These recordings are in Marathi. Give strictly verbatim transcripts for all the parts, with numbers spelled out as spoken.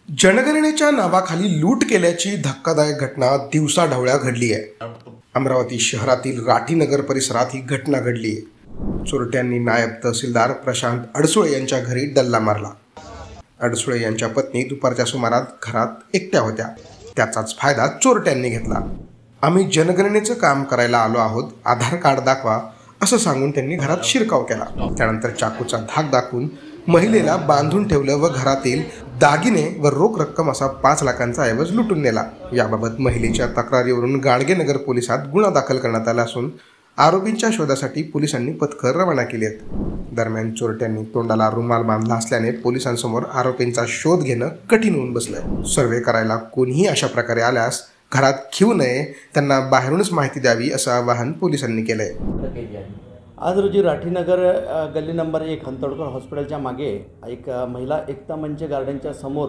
जनगणनेच्या नावाखाली लूट केल्याची धक्कादायक घटना दिवसाढवळ्या घडली आहे। अमरावती शहरातील राठीनगर परिसरात ही घटना घडली आहे। चोरट्यांनी नायब तहसीलदार प्रशांत अडसुळे यांच्या घरी डल्ला मारला। अडसुळे यांच्या पत्नी दुपारच्या सुमारास घरात एकट्या होत्या। त्याचाच फायदा चोरट्यांनी घेतला। आम्ही जनगणनेचं काम करायला आलो आहोत, आधार कार्ड दाखवा असं सांगून त्यांनी घरात शिरकाव केला। त्यानंतर चाकूचा धाक दाखवून महिलेला बांधून ठेवलं व घरातील दागिने व रोख रक्कम असा पाच लाखांचा ऐवज लुटून नेला। याबाबत महिलेच्या तक्रारीवरून गाडगेनगर पोलिसात गुन्हा दाखल करण्यात आला असून आरोपींच्या शोधासाठी पोलिसांनी पथकं रवाना केली आहेत। दरम्यान चोरट्यांनी तोंडाला रुमाल बांधला असल्याने पोलिसांसमोर आरोपींचा शोध घेणं कठीण होऊन बसलंय। सर्वे करायला कोणीही अशा प्रकारे आल्यास घरात खिवू नये, त्यांना बाहेरूनच माहिती द्यावी असं आवाहन पोलिसांनी केलंय। आज रोजी राठीनगर गल्ली नंबर एक हंतोडकर हॉस्पिटलच्या मागे एक महिला एकता मंच गार्डनच्या समोर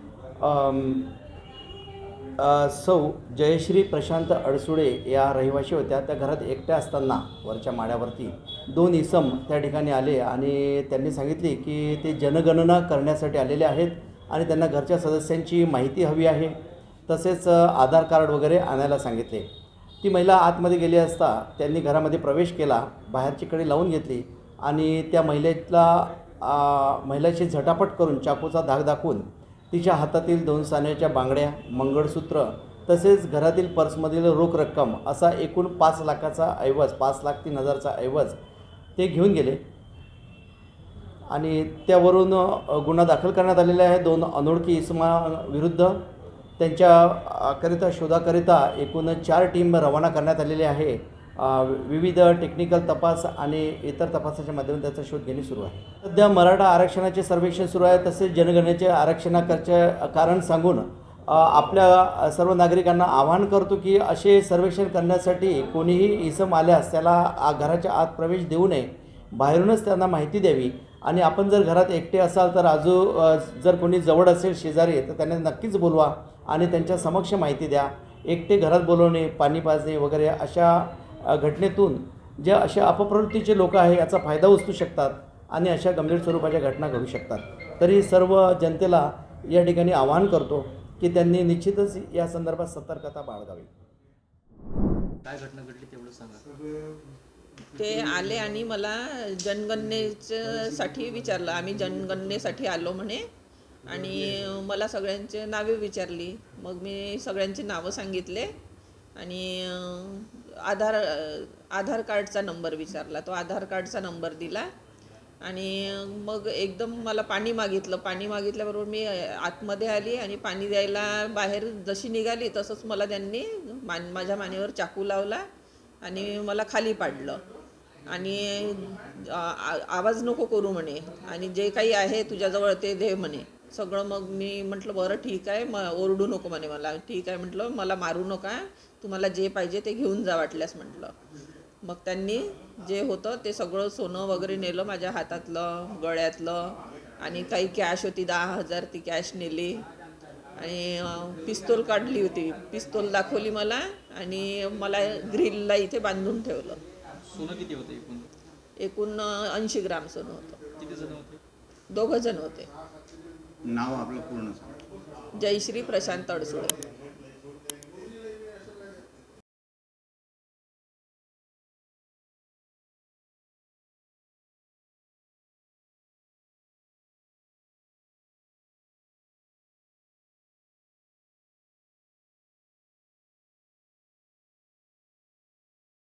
सौ जयश्री प्रशांत अडसुळे या रहिवाशी होत्या। त्या घरात एकट्या असताना वरच्या माळ्यावरती दोन इसम त्या ठिकाणी आले आणि त्यांनी सांगितले की ते जनगणना करण्यासाठी आलेले आहेत आणि त्यांना घरच्या सदस्यांची माहिती हवी आहे, तसेच आधार कार्ड वगैरे आणायला सांगितले। ती महिला आतमध्ये गेली असता त्यांनी घरामध्ये प्रवेश केला, बाहेरची कडी लावून घेतली आणि त्या महिलेला महिलेची झटापट करून चाकूचा धाक दाखवून तिच्या हातातील दोन सोन्याच्या बांगड्या, मंगळसूत्र तसेच घरातील पर्समधील रोख रक्कम असा एकूण पाच लाखाचा ऐवज पाच लाख तीन हजारचा ऐवज ते घेऊन गेले आणि त्यावरून गुन्हा दाखल करण्यात आलेला आहे। दोन अनोळखी इसमा विरुद्ध त्यांच्याकरिता शोधाकरिता एकूण चार टीम रवाना करण्यात आलेली आहे। विविध टेक्निकल तपास आणि इतर तपासाच्या माध्यमातून त्याचा शोध घेणे सुरू आहे। सध्या मराठा आरक्षणाचे सर्वेक्षण सुरू आहे, तसेच जनगणनेचे आरक्षणाचे कारण सांगून आपल्या सर्व नागरिकांना आवाहन करतो की असे सर्वेक्षण करण्यासाठी कोणीही इसम आल्यास त्याला घराच्या आत प्रवेश देऊ नये, बाहेरूनच त्यांना माहिती द्यावी आणि आपण जर घरात एकटे असाल तर आजू जर कोणी जवळ असेल शेजारी तर त्यांना नक्कीच बोलवा आणि त्यांच्या समक्ष माहिती द्या। एकटे घरात बोलवणे, पाणी पाजणे वगैरे अशा घटनेतून जे अशा अपप्रवृत्तीचे लोक आहे याचा फायदा उचलू शकतात आणि अशा गंभीर स्वरूपाच्या घटना घडू शकतात। तरी सर्व जनतेला या ठिकाणी आवाहन करतो की त्यांनी निश्चितच या संदर्भात सतर्कता बाळगावी। काय घटना घडली तेवढं सांगा। ते आले आणि मला जनगणनेसाठी विचारलं। आम्ही जनगणनेसाठी आलो म्हणे आणि मला सगळ्यांचे नावे विचारली। मग मी सगळ्यांची नावं सांगितले आणि आधार आधार कार्डचा नंबर विचारला। तो आधार कार्डचा नंबर दिला आणि मग एकदम मला पाणी मागितलं। पाणी मागितल्याबरोबर मी आतमध्ये आली आणि पाणी द्यायला बाहेर जशी निघाली तसंच मला त्यांनी मान माझ्या मानेवर चाकू लावला आणि मला खाली पाडलं आणि आवाज नको करू म्हणे आणि जे काही आहे तुझ्याजवळ ते दे म्हणे सगळं। मग मी म्हटलं बरं ठीक आहे, म ओरडू नको म्हणे मला। ठीक आहे म्हटलं, मला मारू नका, तुम्हाला जे पाहिजे ते घेऊन जा वाटल्यास म्हटलं। मग त्यांनी जे होतं ते सगळं सोनं वगैरे नेलं, माझ्या हातातलं, गळ्यातलं आणि काही कॅश होती दहा हजार ती कॅश नेली आणि पिस्तूल काढली होती, पिस्तूल दाखवली मला आणि मला ग्रिलला इथे बांधून ठेवलं। सोनं किती होतं एकूण? एकूण ऐंशी ग्राम सोनं होतं। किती जण होते? दोघं जण होते। नाव आपलं पूर्ण सांगा। जयश्री प्रशांत अडसुळे।